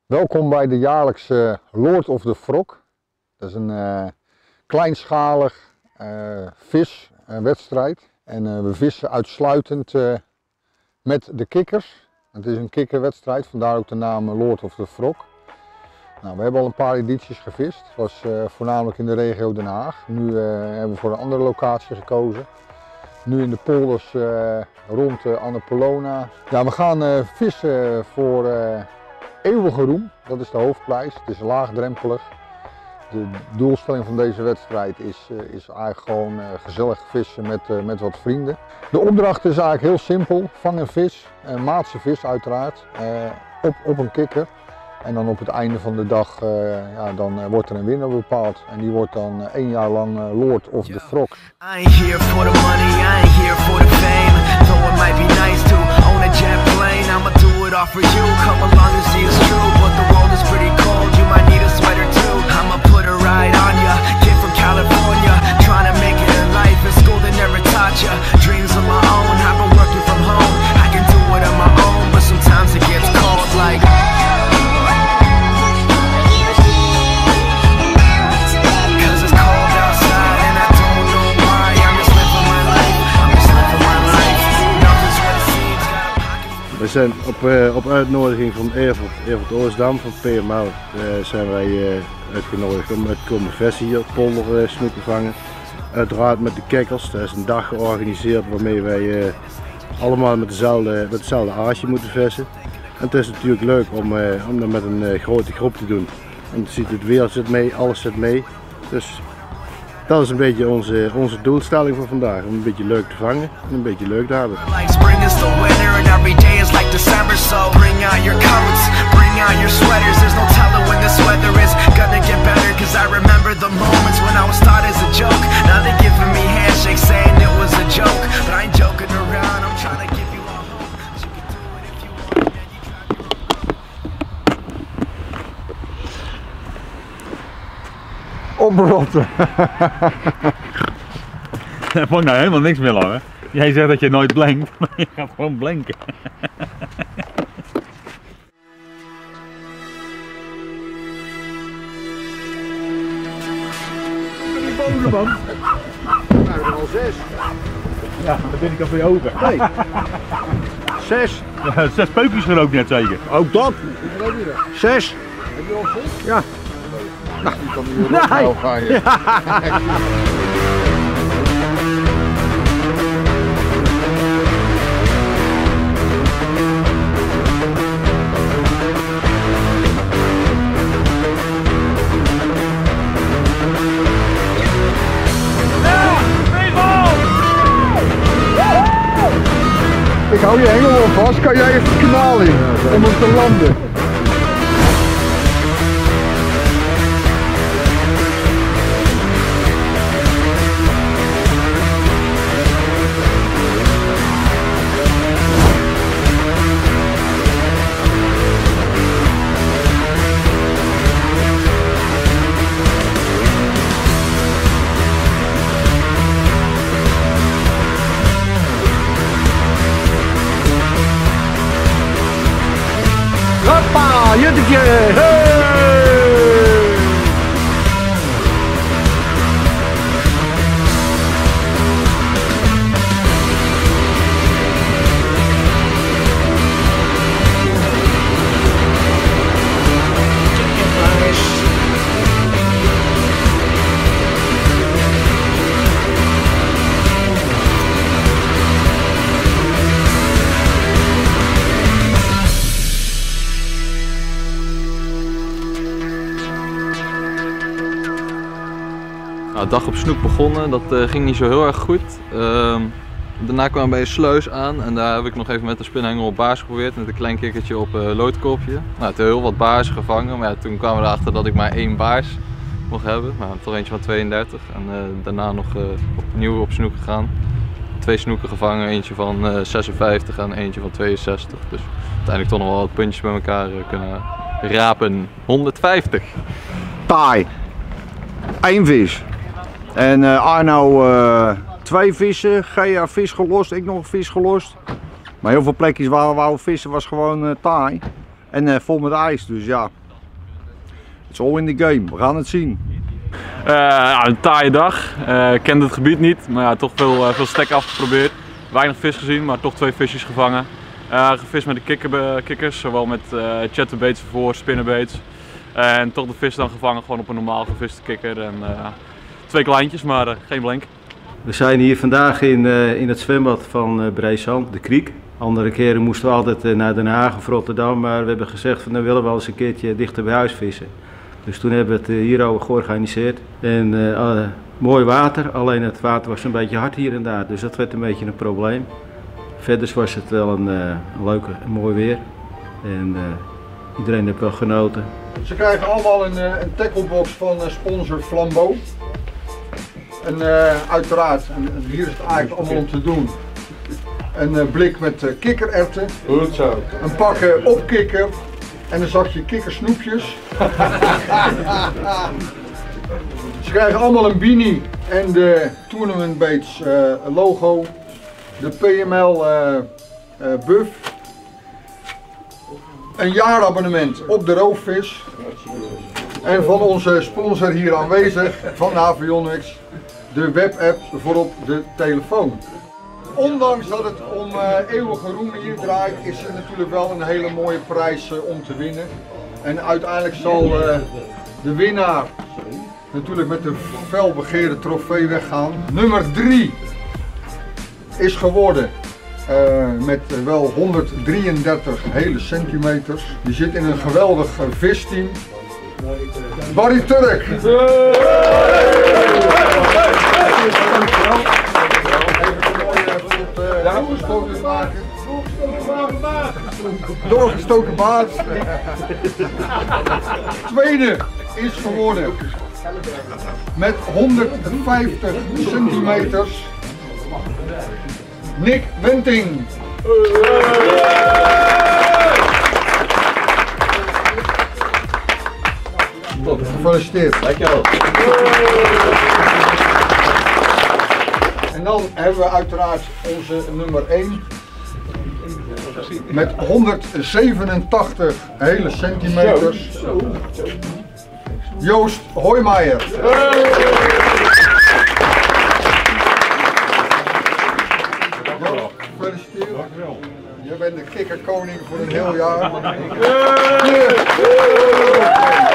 Welkom bij de jaarlijkse Lord of the Frog. Dat is een kleinschalig viswedstrijd. En we vissen uitsluitend met de kikkers. Het is een kikkerwedstrijd, vandaar ook de naam Lord of the Frog. Nou, we hebben al een paar edities gevist. Het was voornamelijk in de regio Den Haag. Nu hebben we voor een andere locatie gekozen. Nu in de polders rond Annapolona. Ja, we gaan vissen voor eeuwige roem. Dat is de hoofdprijs. Het is laagdrempelig. De doelstelling van deze wedstrijd is eigenlijk gewoon gezellig vissen met wat vrienden. De opdracht is eigenlijk heel simpel. Vang een vis, een maatse vis uiteraard, op een kikker. En dan op het einde van de dag dan wordt er een winnaar bepaald. En die wordt dan 1 jaar lang Lord of the Frogs. I ain't here for the money, I ain't here for the fame. Though it might be nice to own a jet plane, I'ma do it all for you. Come along and see it's true, but the world is pretty cold. You might need a sweater too. I'ma put a ride on ya. Kid from California, trying to make it in life. In school they never taught ya. Dreams of my own, I've been working from home. I can do it on my own, but sometimes it gets cold like. We zijn op uitnodiging van Evert Oosdam van PML zijn wij uitgenodigd om uit te komen vissen hier, polder snoeken vangen. Uiteraard met de kikkers. Er is een dag georganiseerd waarmee wij allemaal met hetzelfde aasje moeten vissen. En het is natuurlijk leuk om dat met een grote groep te doen. En het weer zit mee, alles zit mee. Dus dat is een beetje onze doelstelling voor vandaag. Om een beetje leuk te vangen en een beetje leuk te hebben. Spring is the winter and every day is like December. So bring out your coats, bring out your sweaters. There's no telling when this weather is gonna get better. Cause I remember the moments when I was thought as a joke. Now they're giving me handshakes saying it was a joke. But I ain't joking around, I'm trying to give you all hope. You can do it if you want and you try. Oprotten! Dat vond nou helemaal niks meer lang, hè? Jij zegt dat je nooit blankt, maar je gaat gewoon blanken. Die boven, man. Nou, er al 6. Ja, dat ben ik al voor je open. Nee. 6. Ja, 6 peukjes gerookt net zeker. Ook dat. 6. Heb je al vol? Ja. Nou, die kan nu weer opbouwen gaan je. Ik hou je hengel op vast, kan jij even het kanaal in om hem te landen? Hoppa, juttetje! Hey! Nou, de dag op snoek begonnen, dat ging niet zo heel erg goed. Daarna kwamen we bij een sluis aan en daar heb ik nog even met de spinhanger op baars geprobeerd met een klein kikkertje op loodkoopje. Nou, toen heel wat baars gevangen, maar ja, toen kwamen we erachter dat ik maar 1 baars mocht hebben, maar toch eentje van 32 en daarna nog opnieuw op snoek gegaan. 2 snoeken gevangen, eentje van 56 en eentje van 62, dus uiteindelijk toch nog wel wat puntjes bij elkaar kunnen rapen. 150! Taai. 1 vis. En Arno 2 vissen, Gea vis gelost, ik nog een vis gelost. Maar heel veel plekjes waar we wouden vissen was gewoon taai. En vol met ijs, dus ja, It's all in the game, we gaan het zien. Een taaie dag. Ik kende het gebied niet, maar ja, toch veel stek afgeprobeerd. Weinig vis gezien, maar toch 2 visjes gevangen. Gevist met de kikkers, zowel met chatterbaits voor, spinnerbaits. En toch de vis dan gevangen gewoon op een normaal geviste kikker. En 2 kleintjes, maar geen blank. We zijn hier vandaag in het zwembad van Breezand, de Kriek. Andere keren moesten we altijd naar Den Haag of Rotterdam, maar we hebben gezegd van dan willen we wel eens een keertje dichter bij huis vissen. Dus toen hebben we het hierover georganiseerd. En mooi water, alleen het water was een beetje hard hier en daar, dus dat werd een beetje een probleem. Verder was het wel een mooi weer en iedereen heeft wel genoten. Ze krijgen allemaal een tacklebox van sponsor Flambeau. En uiteraard, en hier is het eigenlijk allemaal om te doen, een blik met kikkererwten, Goed zo. een pak opkikker en een zakje kikkersnoepjes. Ze krijgen allemaal een beanie en de Tournament Baits logo, de PML buff, een jaarabonnement op de roofvis en van onze sponsor hier aanwezig van Navionics de webapp voor op de telefoon. Ondanks dat het om eeuwige roem hier draait, is er natuurlijk wel een hele mooie prijs om te winnen. En uiteindelijk zal de winnaar natuurlijk met de felbegeerde trofee weggaan. Nummer 3 is geworden met wel 133 hele centimeters. Die zit in een geweldig visteam. Barry Turk! Doorgestoken baard. Tweede is geworden met 150 centimeters. Nick Wenting. Gefeliciteerd. Dankjewel. En dan hebben we uiteraard onze nummer 1 met 187 hele centimeters. Joost Hoijmaier. Gefeliciteerd. Je bent de kikkerkoning voor een heel jaar.